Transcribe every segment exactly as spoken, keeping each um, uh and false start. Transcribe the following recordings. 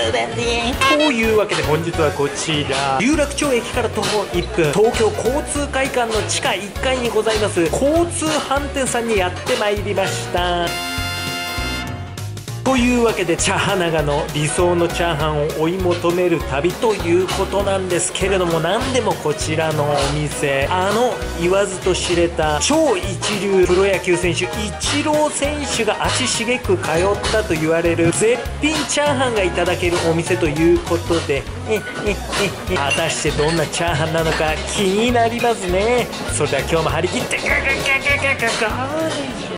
というわけで本日はこちら有楽町駅から徒歩いっぷん、東京交通会館の地下いっかいにございます交通飯店さんにやってまいりました。というわけでチャハナガの理想のチャーハンを追い求める旅ということなんですけれども、何でもこちらのお店、あの言わずと知れた超一流プロ野球選手イチロー選手が足しげく通ったと言われる絶品チャーハンがいただけるお店ということで、ええええ果たしてどんなチャーハンなのか気になりますね。それでは今日も張り切ってガガガガガガガガ。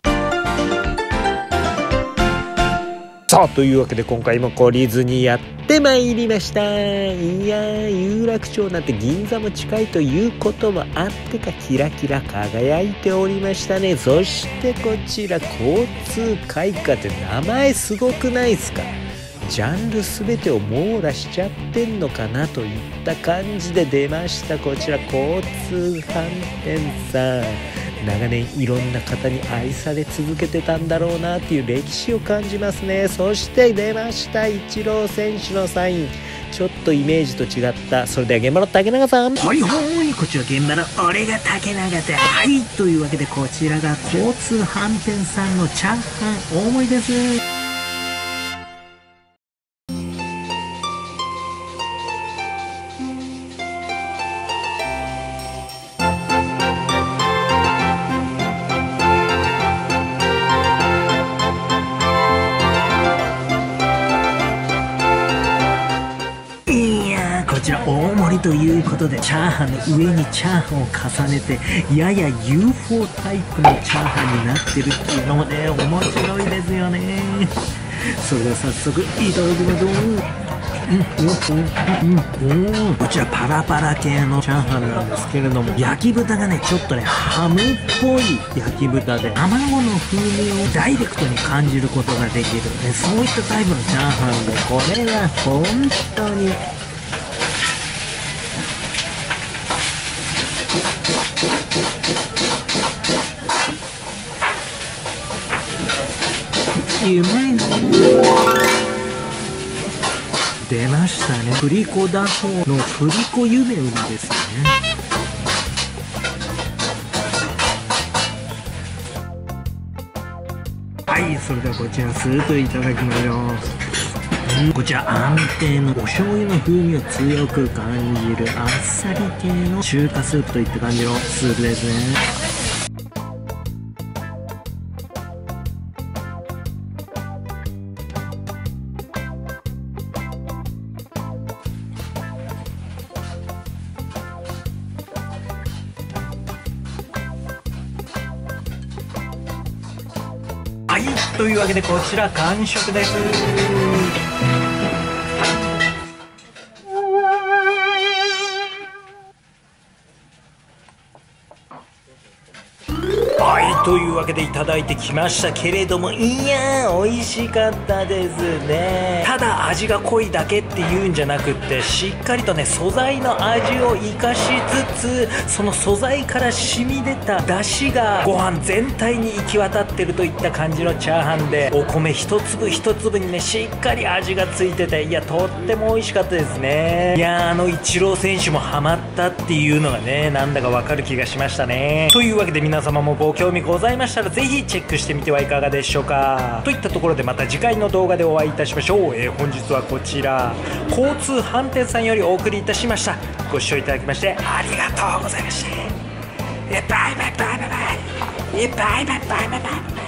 さあというわけで今回も懲りずにやってまいりました。いやー、有楽町なんて銀座も近いということもあってかキラキラ輝いておりましたね。そしてこちら交通会館って名前すごくないですか。ジャンル全てを網羅しちゃってんのかなといった感じで出ました。こちら交通飯店さん、長年いろんな方に愛され続けてたんだろうなっていう歴史を感じますね。そして出ましたイチロー選手のサイン、ちょっとイメージと違った。それでは現場の竹永さん。 はいはい、こちら現場の俺が竹永で、はいというわけでこちらが交通飯店さんのチャーハン大盛りです。こちら大盛りということでチャーハンの上にチャーハンを重ねてやや ユーフォー タイプのチャーハンになってるっていうのもね面白いですよね。それでは早速いただきましょう。うんうんうんうん、こちらパラパラ系のチャーハンなんですけれども、焼き豚がねちょっとねハムっぽい焼き豚で卵の風味をダイレクトに感じることができる、ね、そういったタイプのチャーハンで、これが本当にうまいの出ましたね。振り子だそうの振り子夢売りですよね。はい、それではこちらスープいただきましょう。うん、こちら安定のお醤油の風味を強く感じるあっさり系の中華スープといった感じのスープですね。はい、というわけでこちら完食です。はい、というわけでいただいてきましたけれども、いやー美味しかったですね。ただ味が濃いだけっていうんじゃなくって、しっかりとね素材の味を生かしつつ、その素材から染み出た出汁がご飯全体に行き渡ってるといった感じのチャーハンで、お米一粒一粒にねしっかり味がついてて、いやとっても美味しかったですね。いやーあのイチロー選手もハマったっていうのがねなんだかわかる気がしましたね。というわけで皆様もご興味ございましたらぜひチェックしてみてはいかがでしょうか。といったところでまた次回の動画でお会いいたしましょう。えー、本日はこちら交通飯店さんよりお送りいたしました。ご視聴いただきましてありがとうございました。えバイバイバイバイバイバイバイバイバイバイ。